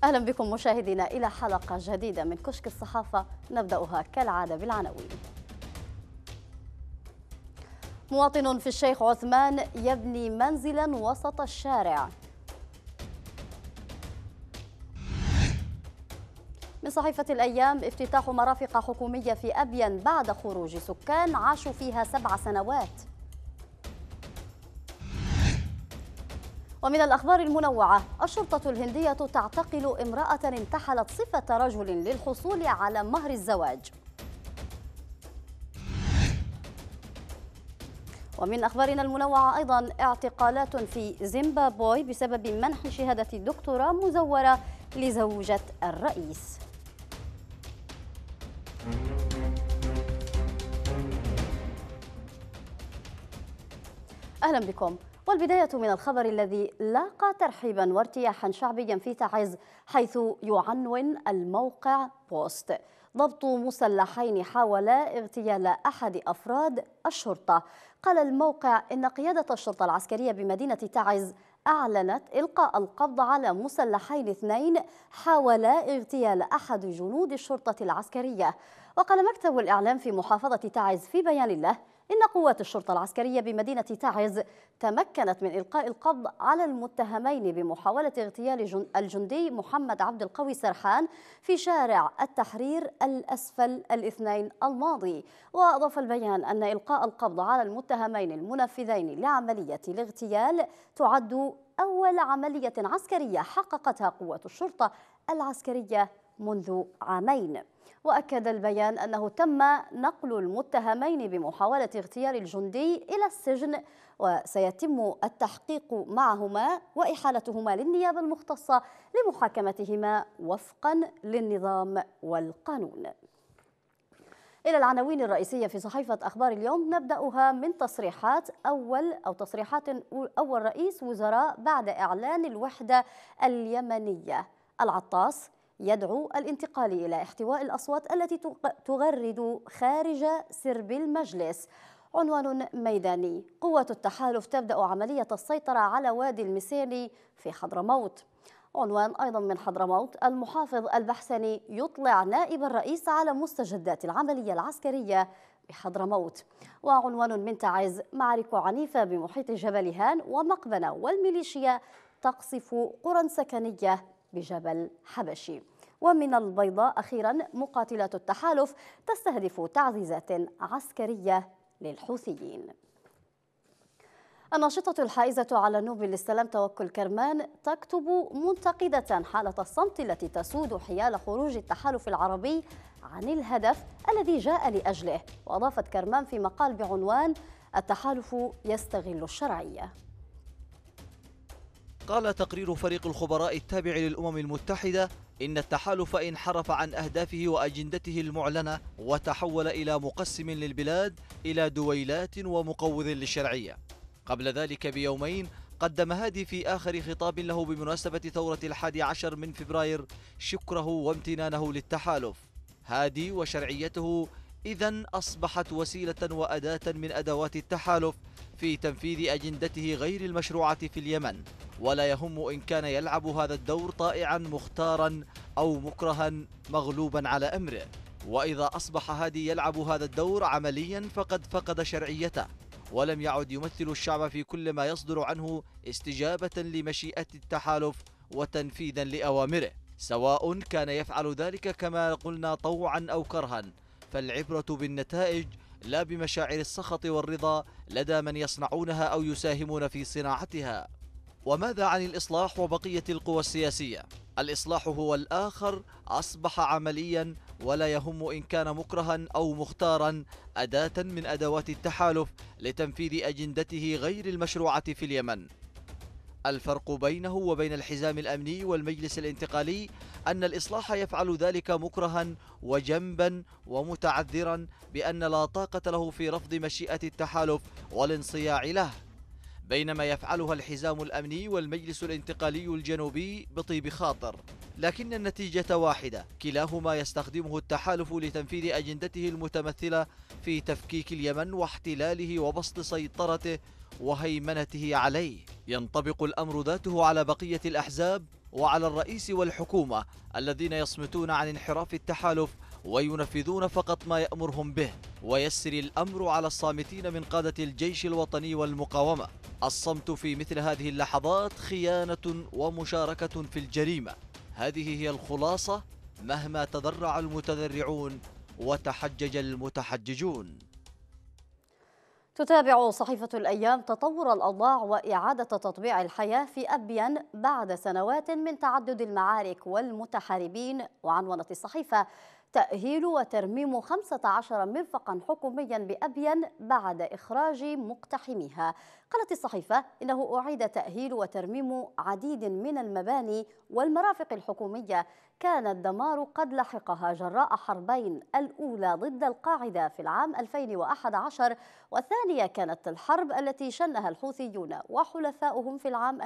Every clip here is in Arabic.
أهلا بكم مشاهدينا إلى حلقة جديدة من كشك الصحافة، نبدأها كالعادة بالعناوين. مواطن في الشيخ عثمان يبني منزلا وسط الشارع. من صحيفة الأيام: افتتاح مرافق حكومية في أبين بعد خروج سكان عاشوا فيها 7 سنوات. ومن الأخبار المنوعة: الشرطة الهندية تعتقل امرأة انتحلت صفة رجل للحصول على مهر الزواج. ومن أخبارنا المنوعة أيضا: اعتقالات في زيمبابوي بسبب منح شهادة دكتوراه مزورة لزوجة الرئيس. أهلا بكم. والبداية من الخبر الذي لاقى ترحيبا وارتياحا شعبيا في تعز، حيث يعنون الموقع بوست: ضبط مسلحين حاولا اغتيال أحد أفراد الشرطة. قال الموقع إن قيادة الشرطة العسكرية بمدينة تعز أعلنت إلقاء القبض على مسلحين 2 حاولا اغتيال أحد جنود الشرطة العسكرية. وقال مكتب الإعلام في محافظة تعز في بيان له إن قوات الشرطة العسكرية بمدينة تعز تمكنت من إلقاء القبض على المتهمين بمحاولة اغتيال الجندي محمد عبد القوي سرحان في شارع التحرير الأسفل الاثنين الماضي. وأضاف البيان أن إلقاء القبض على المتهمين المنفذين لعملية الاغتيال تعد أول عملية عسكرية حققتها قوات الشرطة العسكرية منذ عامين. وأكد البيان أنه تم نقل المتهمين بمحاولة اغتيال الجندي إلى السجن، وسيتم التحقيق معهما وإحالتهما للنيابة المختصة لمحاكمتهما وفقا للنظام والقانون. إلى العناوين الرئيسية في صحيفة أخبار اليوم، نبدأها من تصريحات أول رئيس وزراء بعد إعلان الوحدة اليمنية. العطاس يدعو الانتقال إلى احتواء الأصوات التي تغرد خارج سرب المجلس. عنوان ميداني: قوات التحالف تبدأ عملية السيطرة على وادي المسيلي في حضرموت. عنوان أيضا من حضرموت: المحافظ البحسني يطلع نائب الرئيس على مستجدات العملية العسكرية بحضرموت. وعنوان من تعز: معارك عنيفة بمحيط جبل هان ومقبنة والميليشيا تقصف قرى سكنية بجبل حبشي. ومن البيضاء أخيرا: مقاتلات التحالف تستهدف تعزيزات عسكرية للحوثيين. الناشطة الحائزة على نوبل للسلام توكل كرمان تكتب منتقدة حالة الصمت التي تسود حيال خروج التحالف العربي عن الهدف الذي جاء لأجله. وأضافت كرمان في مقال بعنوان: التحالف يستغل الشرعية. قال تقرير فريق الخبراء التابع للأمم المتحدة إن التحالف انحرف عن أهدافه وأجندته المعلنة وتحول إلى مقسم للبلاد إلى دويلات ومقوض للشرعية. قبل ذلك بيومين قدم هادي في آخر خطاب له بمناسبة ثورة 11 من فبراير شكره وامتنانه للتحالف. هادي وشرعيته إذن أصبحت وسيلة وأداة من أدوات التحالف في تنفيذ أجندته غير المشروعة في اليمن، ولا يهم إن كان يلعب هذا الدور طائعا مختارا أو مكرها مغلوبا على أمره. وإذا أصبح هادي يلعب هذا الدور عمليا فقد فقد شرعيته، ولم يعد يمثل الشعب في كل ما يصدر عنه استجابة لمشيئة التحالف وتنفيذا لأوامره، سواء كان يفعل ذلك كما قلنا طوعا أو كرها. فالعبرة بالنتائج لا بمشاعر السخط والرضا لدى من يصنعونها أو يساهمون في صناعتها. وماذا عن الإصلاح وبقية القوى السياسية؟ الإصلاح هو الآخر أصبح عمليا، ولا يهم إن كان مكرها أو مختارا، أداة من أدوات التحالف لتنفيذ أجندته غير المشروعة في اليمن. الفرق بينه وبين الحزام الأمني والمجلس الانتقالي أن الإصلاح يفعل ذلك مكرها وجنبا ومتعذرا بأن لا طاقة له في رفض مشيئة التحالف والانصياع له، بينما يفعلها الحزام الأمني والمجلس الانتقالي الجنوبي بطيب خاطر. لكن النتيجة واحدة، كلاهما يستخدمه التحالف لتنفيذ أجندته المتمثلة في تفكيك اليمن واحتلاله وبسط سيطرته وهيمنته عليه. ينطبق الأمر ذاته على بقية الأحزاب وعلى الرئيس والحكومة الذين يصمتون عن انحراف التحالف وينفذون فقط ما يأمرهم به، ويسر الأمر على الصامتين من قادة الجيش الوطني والمقاومة. الصمت في مثل هذه اللحظات خيانة ومشاركة في الجريمة. هذه هي الخلاصة مهما تضرع المتذرعون وتحجج المتحججون. تتابع صحيفة الأيام تطور الأوضاع وإعادة تطبيع الحياة في أبين بعد سنوات من تعدد المعارك والمتحاربين. وعنونت الصحيفة: تأهيل وترميم 15 مرفقا حكوميا بأبين بعد إخراج مقتحميها. قالت الصحيفة إنه أعيد تأهيل وترميم عديد من المباني والمرافق الحكومية كان الدمار قد لحقها جراء حربين، الأولى ضد القاعدة في العام 2011 والثانية كانت الحرب التي شنها الحوثيون وحلفاؤهم في العام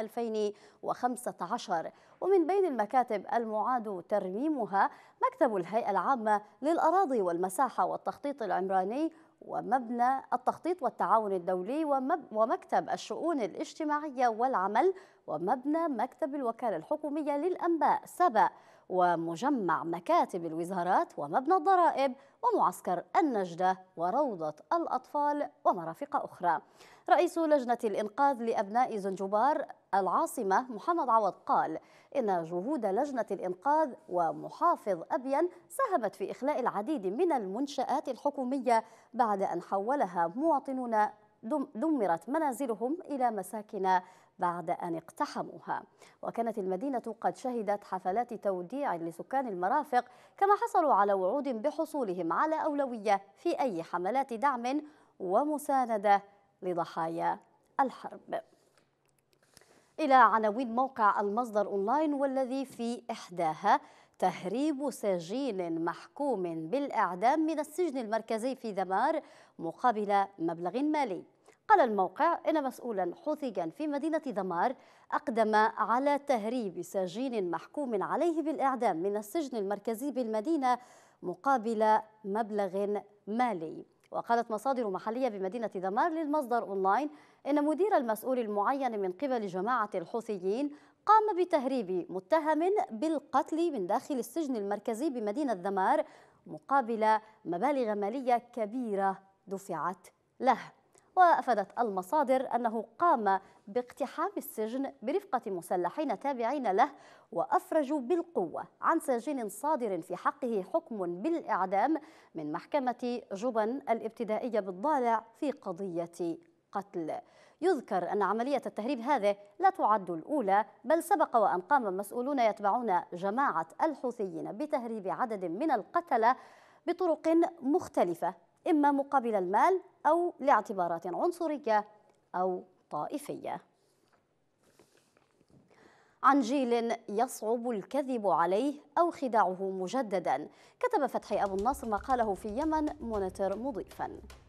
2015. ومن بين المكاتب المعاد ترميمها مكتب الهيئة العامة للأراضي والمساحة والتخطيط العمراني ومبنى التخطيط والتعاون الدولي ومكتب الشؤون الاجتماعية والعمل ومبنى مكتب الوكالة الحكومية للأنباء سبأ ومجمع مكاتب الوزارات ومبنى الضرائب ومعسكر النجدة وروضة الأطفال ومرافق أخرى. رئيس لجنة الإنقاذ لأبناء زنجبار العاصمة محمد عوض قال إن جهود لجنة الإنقاذ ومحافظ أبين ساهمت في إخلاء العديد من المنشآت الحكومية بعد أن حولها مواطنون دمرت منازلهم إلى مساكن بعد أن اقتحموها. وكانت المدينة قد شهدت حفلات توديع لسكان المرافق، كما حصلوا على وعود بحصولهم على أولوية في أي حملات دعم ومساندة لضحايا الحرب. إلى عناوين موقع المصدر أونلاين، والذي في إحداها: تهريب سجين محكوم بالإعدام من السجن المركزي في ذمار مقابل مبلغ مالي. قال الموقع إن مسؤولا حوثيا في مدينة ذمار أقدم على تهريب سجين محكوم عليه بالإعدام من السجن المركزي بالمدينة مقابل مبلغ مالي. وقالت مصادر محلية بمدينة ذمار للمصدر أونلاين إن مدير المسؤول المعين من قبل جماعة الحوثيين قام بتهريب متهم بالقتل من داخل السجن المركزي بمدينة ذمار مقابل مبالغ مالية كبيرة دفعت له. وأفادت المصادر أنه قام باقتحام السجن برفقة مسلحين تابعين له وأفرجوا بالقوة عن سجين صادر في حقه حكم بالإعدام من محكمة جبن الابتدائية بالضالع في قضية قتل. يذكر أن عملية التهريب هذه لا تعد الأولى، بل سبق وأن قام مسؤولون يتبعون جماعة الحوثيين بتهريب عدد من القتلة بطرق مختلفة، إما مقابل المال أو لاعتبارات عنصرية أو طائفية. عن جيل يصعب الكذب عليه أو خداعه مجددا، كتب فتحي أبو النصر مقاله في يمن مونيتور مضيفا: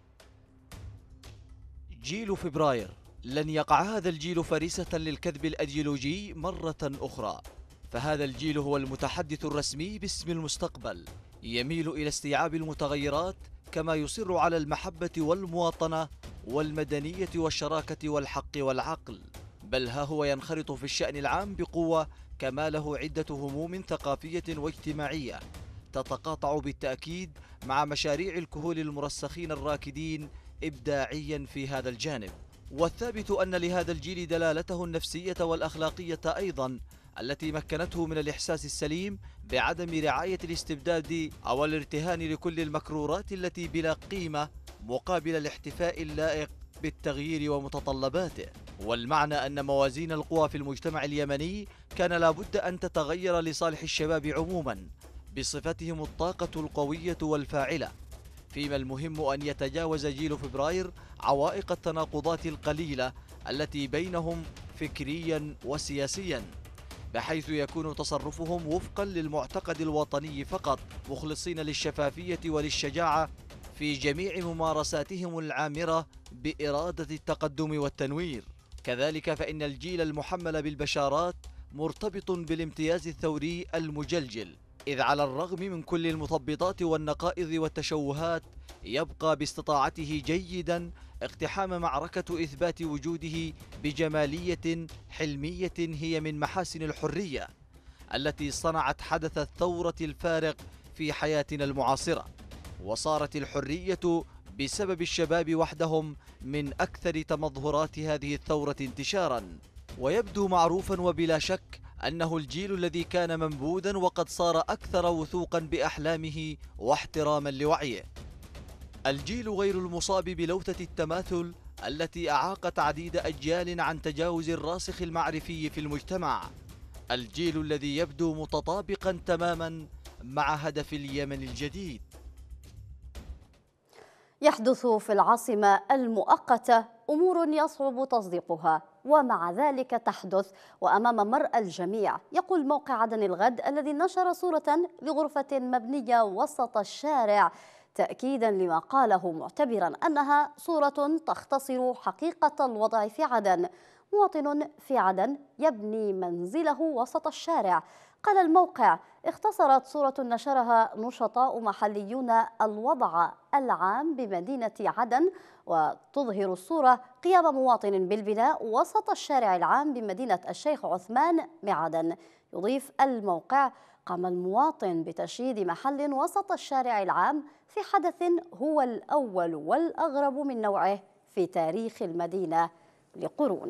جيل فبراير لن يقع هذا الجيل فريسة للكذب الأيديولوجي مرة أخرى، فهذا الجيل هو المتحدث الرسمي باسم المستقبل، يميل إلى استيعاب المتغيرات كما يصر على المحبة والمواطنة والمدنية والشراكة والحق والعقل، بل ها هو ينخرط في الشأن العام بقوة كما له عدة هموم ثقافية واجتماعية تتقاطع بالتأكيد مع مشاريع الكهول المرسخين الراكدين إبداعيا في هذا الجانب. والثابت أن لهذا الجيل دلالته النفسية والأخلاقية أيضا التي مكنته من الإحساس السليم بعدم رعاية الاستبداد أو الارتهان لكل المكرورات التي بلا قيمة مقابل الاحتفاء اللائق بالتغيير ومتطلباته. والمعنى أن موازين القوى في المجتمع اليمني كان لابد أن تتغير لصالح الشباب عموما بصفتهم الطاقة القوية والفاعلة، فيما المهم أن يتجاوز جيل فبراير عوائق التناقضات القليلة التي بينهم فكريا وسياسيا، بحيث يكون تصرفهم وفقا للمعتقد الوطني فقط، مخلصين للشفافية وللشجاعة في جميع ممارساتهم العامرة بإرادة التقدم والتنوير. كذلك فإن الجيل المحمل بالبشارات مرتبط بالامتياز الثوري المجلجل، إذ على الرغم من كل المثبطات والنقائض والتشوهات يبقى باستطاعته جيدا اقتحام معركة إثبات وجوده بجمالية حلمية هي من محاسن الحرية، التي صنعت حدث الثورة الفارق في حياتنا المعاصرة، وصارت الحرية بسبب الشباب وحدهم من أكثر تمظهرات هذه الثورة انتشاراً. ويبدو معروفاً وبلا شك أنه الجيل الذي كان منبوذاً وقد صار أكثر وثوقاً بأحلامه واحتراماً لوعيه. الجيل غير المصاب بلوثة التماثل التي أعاقت عديد أجيال عن تجاوز الراسخ المعرفي في المجتمع. الجيل الذي يبدو متطابقاً تماماً مع هدف اليمن الجديد. يحدث في العاصمة المؤقتة أمور يصعب تصديقها، ومع ذلك تحدث وأمام مرأى الجميع. يقول موقع عدن الغد الذي نشر صورة لغرفة مبنية وسط الشارع تأكيدا لما قاله، معتبرا أنها صورة تختصر حقيقة الوضع في عدن. مواطن في عدن يبني منزله وسط الشارع. قال الموقع: اختصرت صورة نشرها نشطاء محليون الوضع العام بمدينة عدن، وتظهر الصورة قيام مواطن بالبناء وسط الشارع العام بمدينة الشيخ عثمان بعدن. يضيف الموقع: قام المواطن بتشييد محل وسط الشارع العام في حدث هو الأول والأغرب من نوعه في تاريخ المدينة لقرون.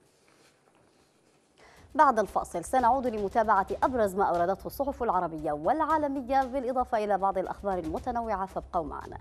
بعد الفاصل سنعود لمتابعة أبرز ما أوردته الصحف العربية والعالمية، بالإضافة إلى بعض الأخبار المتنوعة، فابقوا معنا.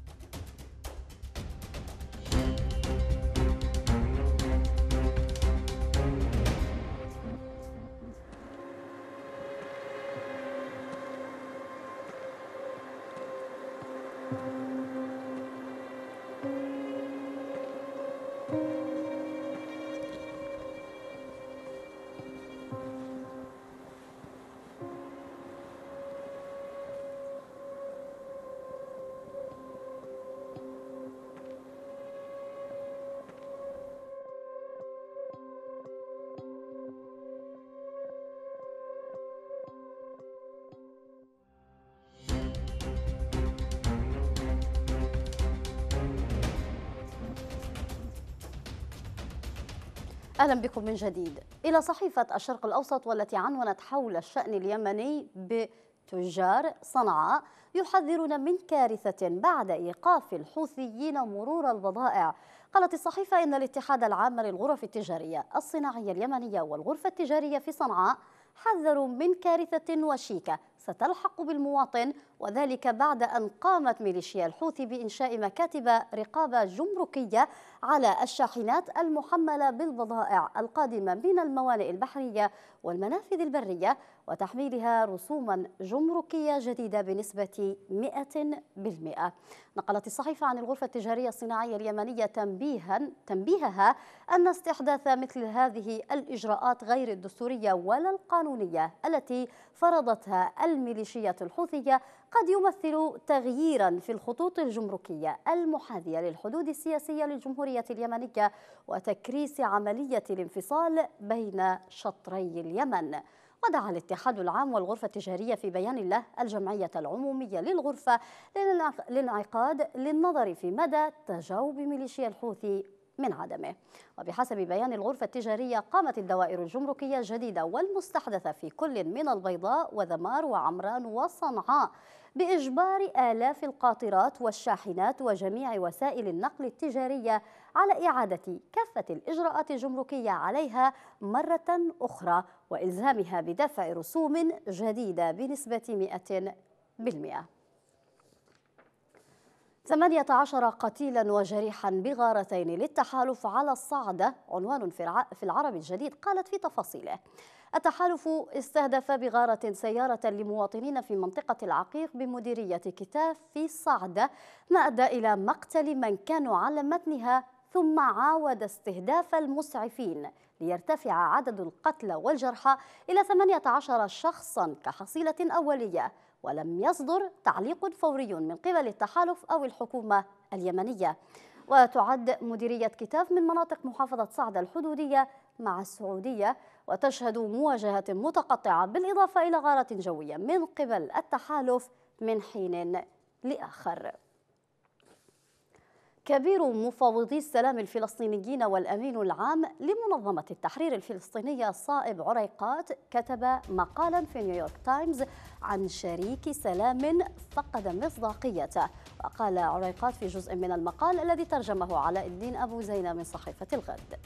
أهلا بكم من جديد. إلى صحيفة الشرق الأوسط، والتي عنونت حول الشأن اليمني بتجار صنعاء يحذرون من كارثة بعد إيقاف الحوثيين مرور البضائع. قالت الصحيفة إن الاتحاد العام للغرف التجارية الصناعية اليمنية والغرفة التجارية في صنعاء حذروا من كارثة وشيكة ستلحق بالمواطن، وذلك بعد أن قامت ميليشيا الحوثي بإنشاء مكاتب رقابة جمركية على الشاحنات المحملة بالبضائع القادمة من الموانئ البحرية والمنافذ البرية، وتحميلها رسوما جمركية جديدة بنسبة 100%. نقلت الصحيفة عن الغرفة التجارية الصناعية اليمنية تنبيهها أن استحداث مثل هذه الإجراءات غير الدستورية ولا القانونية التي فرضتها الميليشيات الحوثية قد يمثل تغييرا في الخطوط الجمركية المحاذية للحدود السياسية للجمهورية اليمنية، وتكريس عملية الانفصال بين شطري اليمن. ودعا الاتحاد العام والغرفة التجارية في بيان له الجمعية العمومية للغرفة للانعقاد للنظر في مدى تجاوب ميليشيا الحوثي من عدمه. وبحسب بيان الغرفة التجارية، قامت الدوائر الجمركية الجديدة والمستحدثة في كل من البيضاء وذمار وعمران وصنعاء بإجبار آلاف القاطرات والشاحنات وجميع وسائل النقل التجارية على إعادة كافة الإجراءات الجمركية عليها مرة أخرى، وإلزامها بدفع رسوم جديدة بنسبة 100%. 18 قتيلا وجريحا بغارتين للتحالف على الصعدة، عنوان في العرب الجديد. قالت في تفاصيله: التحالف استهدف بغارة سيارة لمواطنين في منطقة العقيق بمديرية كتاف في الصعدة، ما أدى إلى مقتل من كانوا على متنها، ثم عاود استهداف المسعفين ليرتفع عدد القتلى والجرحى إلى 18 شخصا كحصيلة أولية، ولم يصدر تعليق فوري من قبل التحالف أو الحكومة اليمنية. وتعد مديرية كتاف من مناطق محافظة صعدة الحدودية مع السعودية، وتشهد مواجهة متقطعة بالإضافة إلى غارة جوية من قبل التحالف من حين لآخر. كبير مفوضي السلام الفلسطينيين والأمين العام لمنظمة التحرير الفلسطينية صائب عريقات كتب مقالا في نيويورك تايمز عن شريك سلام فقد مصداقيته. وقال عريقات في جزء من المقال الذي ترجمه علاء الدين أبو زينة من صحيفة الغد: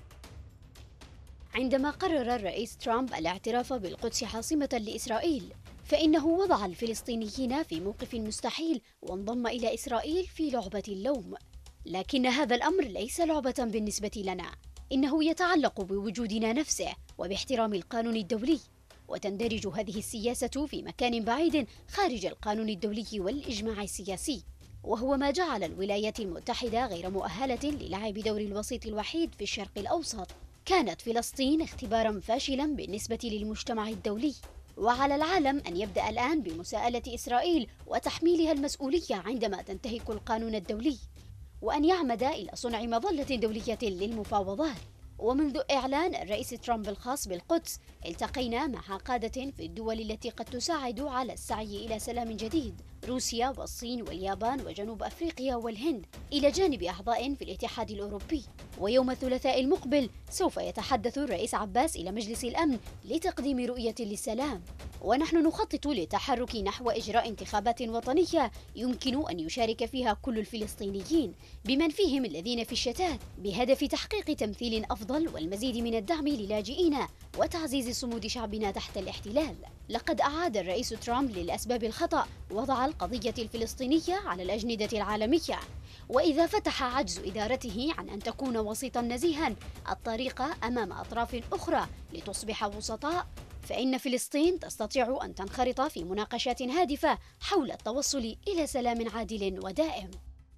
عندما قرر الرئيس ترامب الاعتراف بالقدس عاصمة لإسرائيل، فإنه وضع الفلسطينيين في موقف مستحيل وانضم إلى إسرائيل في لعبة اللوم. لكن هذا الأمر ليس لعبة بالنسبة لنا، إنه يتعلق بوجودنا نفسه وباحترام القانون الدولي، وتندرج هذه السياسة في مكان بعيد خارج القانون الدولي والإجماع السياسي، وهو ما جعل الولايات المتحدة غير مؤهلة للعب دور الوسيط الوحيد في الشرق الأوسط. كانت فلسطين اختبارا فاشلا بالنسبة للمجتمع الدولي، وعلى العالم أن يبدأ الآن بمساءلة إسرائيل وتحميلها المسؤولية عندما تنتهك القانون الدولي، وأن يعمد إلى صنع مظلة دولية للمفاوضات. ومنذ إعلان الرئيس ترامب الخاص بالقدس، التقينا مع قادة في الدول التي قد تساعد على السعي إلى سلام جديد: روسيا والصين واليابان وجنوب أفريقيا والهند، إلى جانب أعضاء في الاتحاد الأوروبي. ويوم الثلاثاء المقبل سوف يتحدث الرئيس عباس إلى مجلس الأمن لتقديم رؤية للسلام. ونحن نخطط للتحرك نحو إجراء انتخابات وطنية يمكن أن يشارك فيها كل الفلسطينيين بمن فيهم الذين في الشتات، بهدف تحقيق تمثيل أفضل والمزيد من الدعم للاجئين وتعزيز صمود شعبنا تحت الاحتلال. لقد أعاد الرئيس ترامب للأسباب الخطأ وضع القضية الفلسطينية على الأجندة العالمية، وإذا فتح عجز إدارته عن أن تكون وسيطا نزيها الطريق أمام أطراف أخرى لتصبح وسطاء، فإن فلسطين تستطيع أن تنخرط في مناقشات هادفة حول التوصل إلى سلام عادل ودائم.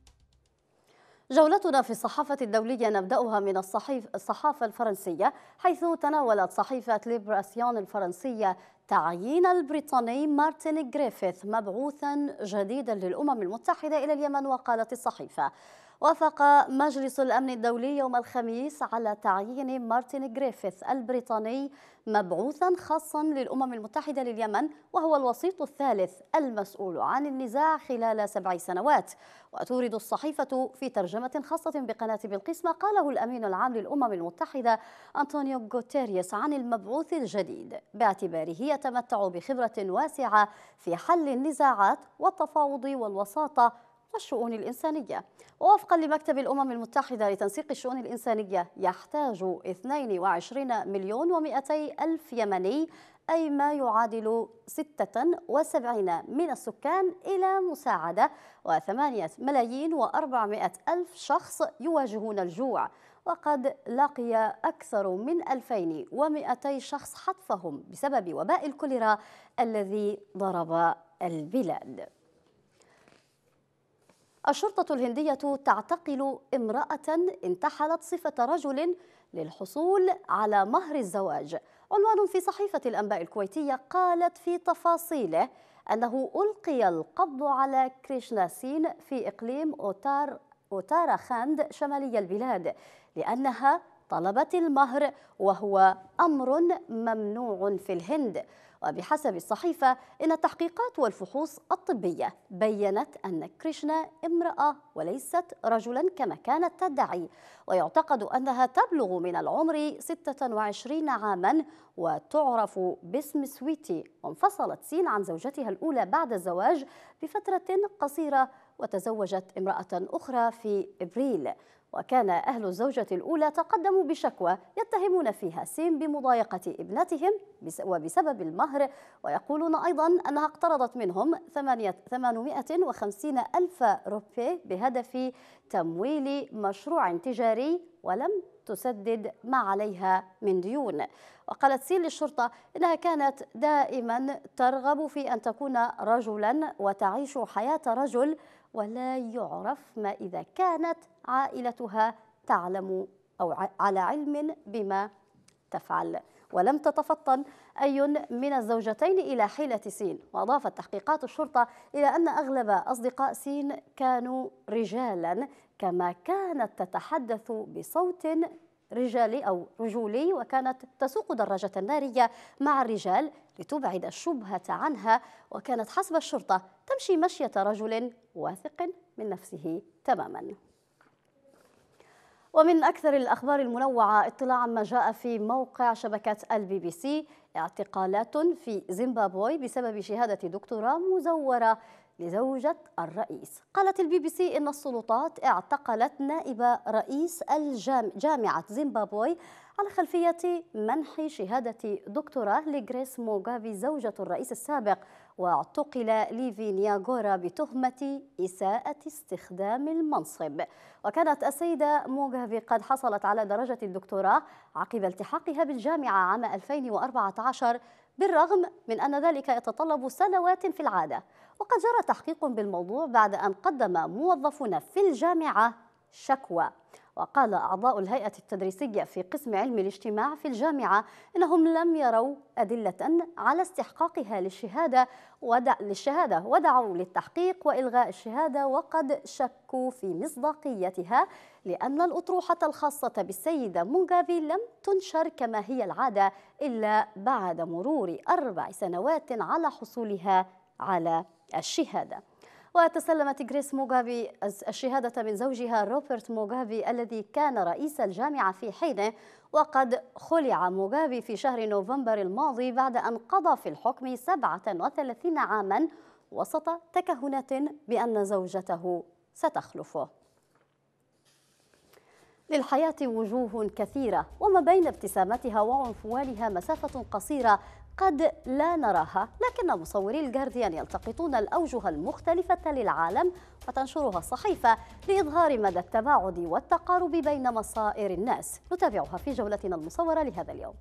جولتنا في الصحافة الدولية نبدأها من الصحافة الفرنسية، حيث تناولت صحيفة ليبراسيون الفرنسية تعيين البريطاني مارتن غريفيث مبعوثا جديدا للأمم المتحدة إلى اليمن. وقالت الصحيفة: وافق مجلس الأمن الدولي يوم الخميس على تعيين مارتن غريفيث البريطاني مبعوثا خاصا للأمم المتحدة لليمن، وهو الوسيط الثالث المسؤول عن النزاع خلال 7 سنوات. وتورد الصحيفة في ترجمة خاصة بقناة بلقيس ما قاله الأمين العام للأمم المتحدة أنطونيو غوتيريس عن المبعوث الجديد، باعتباره يتمتع بخبرة واسعة في حل النزاعات والتفاوض والوساطة والشؤون الإنسانية. ووفقا لمكتب الأمم المتحدة لتنسيق الشؤون الإنسانية، يحتاج 22 مليون و200 ألف يمني، أي ما يعادل 76 من السكان، إلى مساعدة، و8 ملايين و400 ألف شخص يواجهون الجوع. وقد لقي أكثر من 2200 شخص حتفهم بسبب وباء الكوليرا الذي ضرب البلاد. الشرطة الهندية تعتقل امرأة انتحلت صفة رجل للحصول على مهر الزواج. عنوان في صحيفة الأنباء الكويتية قالت في تفاصيله أنه ألقي القبض على كريشنا سين في إقليم أوتاراخاند شمالي البلاد لأنها طلبت المهر، وهو أمر ممنوع في الهند. وبحسب الصحيفة، إن التحقيقات والفحوص الطبية بيّنت أن كريشنا امرأة وليست رجلا كما كانت تدعي، ويعتقد أنها تبلغ من العمر 26 عاما وتعرف باسم سويتي. وانفصلت سين عن زوجتها الأولى بعد الزواج بفترة قصيرة، وتزوجت امرأة أخرى في إبريل. وكان أهل الزوجة الأولى تقدموا بشكوى يتهمون فيها سين بمضايقة ابنتهم وبسبب المهر، ويقولون أيضا أنها اقترضت منهم 850 ألف روبيه بهدف تمويل مشروع تجاري ولم تسدد ما عليها من ديون. وقالت سين للشرطة إنها كانت دائما ترغب في أن تكون رجلا وتعيش حياة رجل، ولا يعرف ما إذا كانت عائلتها تعلم أو على علم بما تفعل. ولم تتفطن أي من الزوجتين إلى حيلة سين. وأضافت تحقيقات الشرطة إلى أن أغلب أصدقاء سين كانوا رجالا، كما كانت تتحدث بصوت رجالي أو رجولي، وكانت تسوق دراجة نارية مع الرجال لتبعد الشبهة عنها، وكانت حسب الشرطة تمشي مشية رجل واثق من نفسه تماما. ومن أكثر الأخبار المنوعة اطلاعا ما جاء في موقع شبكة الBBC: اعتقالات في زيمبابوي بسبب شهادة دكتوراه مزورة لزوجة الرئيس. قالت الBBC إن السلطات اعتقلت نائب رئيس جامعة زيمبابوي على خلفية منح شهادة دكتوراه لغريس موغافي زوجة الرئيس السابق، واعتقل ليفي نياغورا بتهمة إساءة استخدام المنصب. وكانت السيدة موغافي قد حصلت على درجة الدكتوراه عقب التحاقها بالجامعة عام 2014، بالرغم من أن ذلك يتطلب سنوات في العادة. وقد جرى تحقيق بالموضوع بعد أن قدم موظفون في الجامعة شكوى. وقال أعضاء الهيئة التدريسية في قسم علم الاجتماع في الجامعة إنهم لم يروا أدلة على استحقاقها للشهادة ودعوا للتحقيق وإلغاء الشهادة، وقد شكوا في مصداقيتها لأن الأطروحة الخاصة بالسيدة موغافي لم تنشر كما هي العادة إلا بعد مرور 4 سنوات على حصولها على الشهادة. وتسلمت غريس موغافي الشهادة من زوجها روبرت موغافي الذي كان رئيس الجامعة في حينه، وقد خلع موغافي في شهر نوفمبر الماضي بعد أن قضى في الحكم 37 عاما وسط تكهنات بأن زوجته ستخلفه. للحياة وجوه كثيرة، وما بين ابتسامتها وعنفوانها مسافة قصيرة قد لا نراها، لكن مصوري الجارديان يلتقطون الأوجه المختلفة للعالم وتنشرها الصحيفة لإظهار مدى التباعد والتقارب بين مصائر الناس. نتابعها في جولتنا المصورة لهذا اليوم.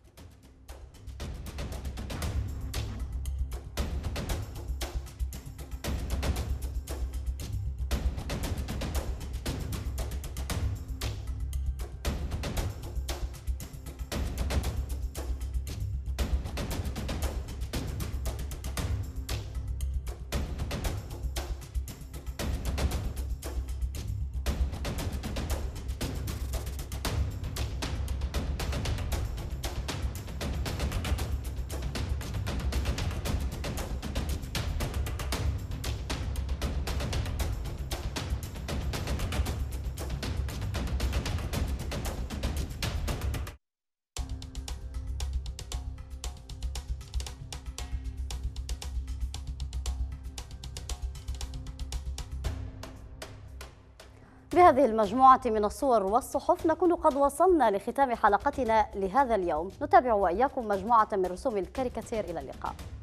بهذه المجموعة من الصور والصحف نكون قد وصلنا لختام حلقتنا لهذا اليوم. نتابع وإياكم مجموعة من رسوم الكاريكاتير. إلى اللقاء.